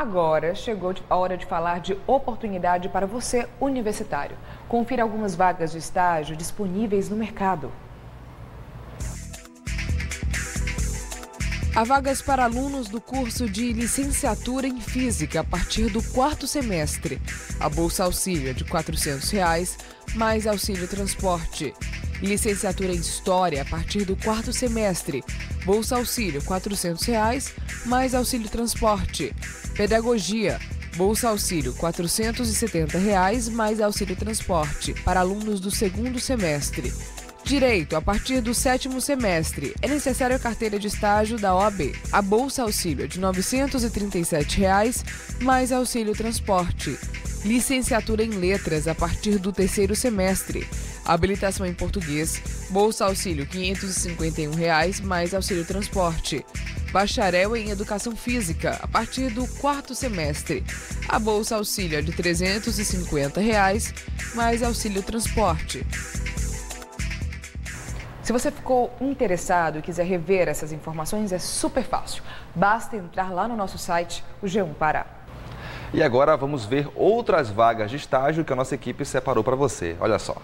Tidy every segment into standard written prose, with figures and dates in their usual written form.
Agora chegou a hora de falar de oportunidade para você universitário. Confira algumas vagas de estágio disponíveis no mercado. Há vagas para alunos do curso de licenciatura em Física a partir do 4º semestre. A bolsa auxílio é de R$ 400, mais auxílio transporte. Licenciatura em História a partir do 4º semestre. Bolsa auxílio R$ 400, mais auxílio transporte. Pedagogia. Bolsa auxílio R$ 470, mais auxílio transporte, para alunos do 2º semestre. Direito, a partir do 7º semestre, é necessário a carteira de estágio da OAB. A bolsa auxílio é de R$ 937, mais auxílio transporte. Licenciatura em Letras, a partir do 3º semestre. Habilitação em Português, bolsa auxílio R$ 551, mais auxílio transporte. Bacharel em Educação Física, a partir do 4º semestre. A bolsa auxílio é de R$ 350, mais auxílio transporte. Se você ficou interessado e quiser rever essas informações, é super fácil. Basta entrar lá no nosso site, o G1 Pará. E agora vamos ver outras vagas de estágio que a nossa equipe separou para você. Olha só.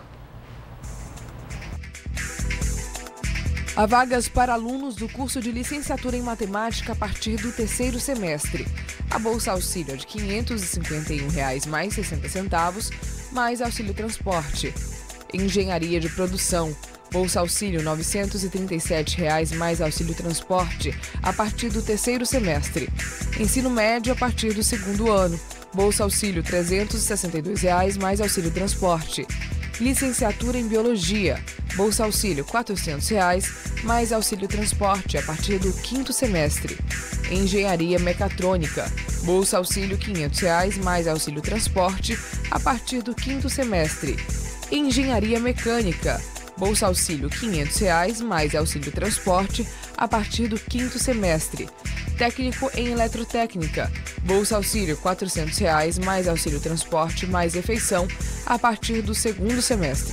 Há vagas para alunos do curso de licenciatura em Matemática a partir do 3º semestre. A bolsa auxílio é de R$ 551 mais 60 centavos, mais auxílio transporte. Engenharia de Produção. Bolsa auxílio R$ 937 mais auxílio transporte a partir do 3º semestre. Ensino médio a partir do 2º ano. Bolsa auxílio R$ 362 mais auxílio transporte. Licenciatura em Biologia. Bolsa auxílio R$ 400 mais auxílio transporte a partir do 5º semestre. Engenharia Mecatrônica. Bolsa auxílio R$ 500 mais auxílio transporte a partir do 5º semestre. Engenharia Mecânica. Bolsa auxílio R$ 500 mais auxílio transporte a partir do 5º semestre. Técnico em Eletrotécnica. Bolsa auxílio R$ 400 mais auxílio transporte mais refeição a partir do 2º semestre.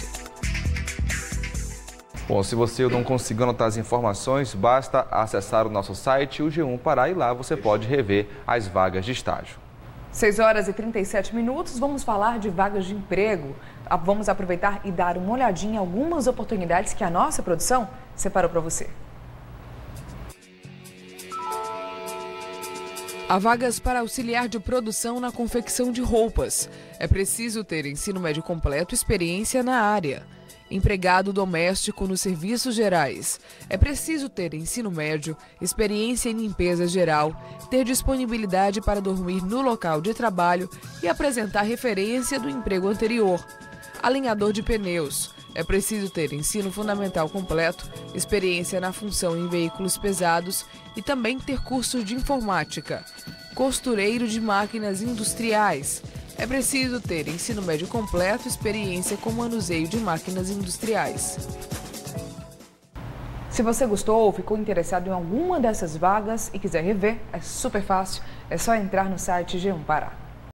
Bom, se você não conseguiu anotar as informações, basta acessar o nosso site, o G1 Pará, e lá você pode rever as vagas de estágio. 6h37, vamos falar de vagas de emprego. Vamos aproveitar e dar uma olhadinha em algumas oportunidades que a nossa produção separou para você. Há vagas para auxiliar de produção na confecção de roupas. É preciso ter ensino médio completo e experiência na área. Empregado doméstico nos serviços gerais. É preciso ter ensino médio, experiência em limpeza geral, ter disponibilidade para dormir no local de trabalho e apresentar referência do emprego anterior. Alinhador de pneus. É preciso ter ensino fundamental completo, experiência na função em veículos pesados e também ter curso de informática. Costureiro de máquinas industriais. É preciso ter ensino médio completo, experiência com manuseio de máquinas industriais. Se você gostou ou ficou interessado em alguma dessas vagas e quiser rever, é super fácil, é só entrar no site G1 Pará.